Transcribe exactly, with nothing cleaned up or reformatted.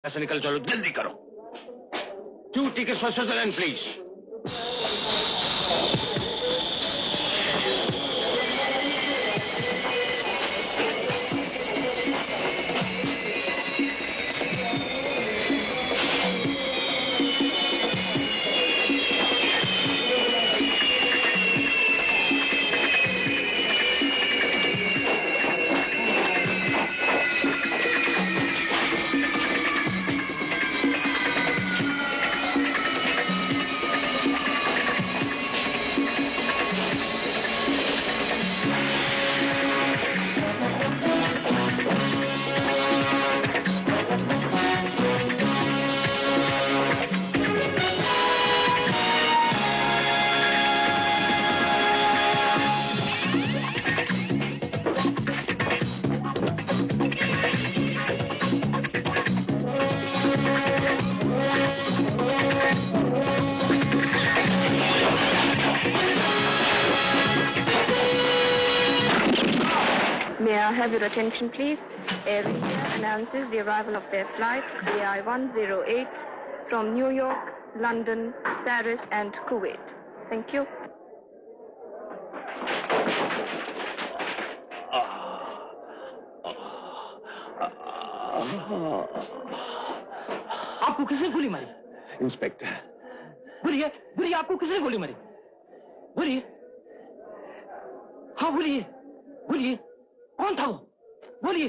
ऐसे निकल चलो, जल्दी करो। Two tickets for Switzerland please. May I have your attention, please? Air India announces the arrival of their flight A I one oh eight from New York, London, Paris, and Kuwait. Thank you. आपको किसने गोली मारी? Inspector. बोलिए, बोलिए, आपको किसने गोली मारी? बोलिए। हाँ बोलिए, बोलिए, कौन था वो? बोलिए।